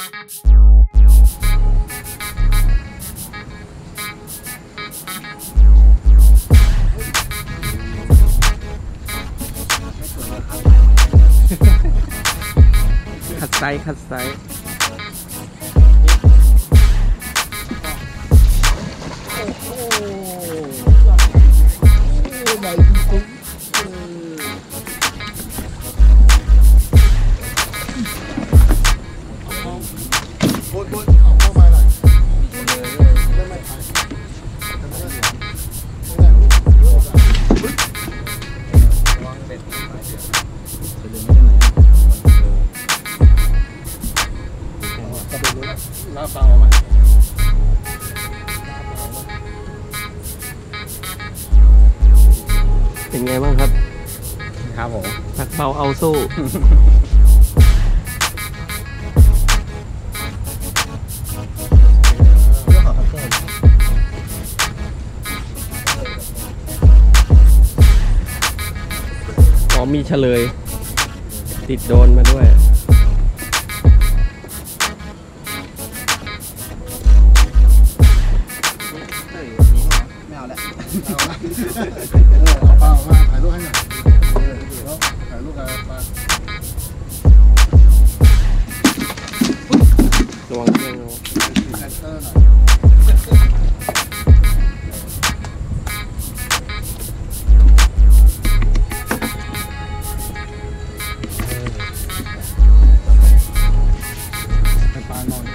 ขัดไซส์ขัดไซส์เป็นไงบ้างครับครับผมหนักเบาเอาสู้อ๋อมีเฉลยติดโดนมาด้วยไม่เอาแล้วเอาเปล่ามาถ่ายรูปให้หน่อยถ่ายรูปกันมาระวังเรื่องแคสเตอร์หน่อยปลานอน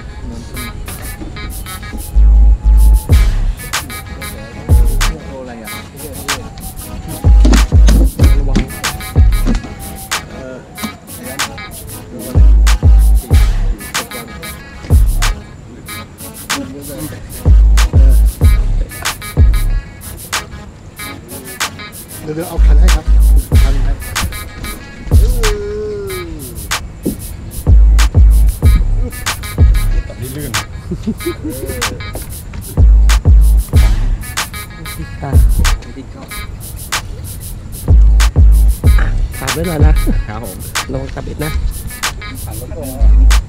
อะไรอ่ะระวังเดี๋ยวเอาคันให้ครับคันครับตัดที่ลื่นตาตามได้หน่อยนะครับผมลองจับเบ็ดนะ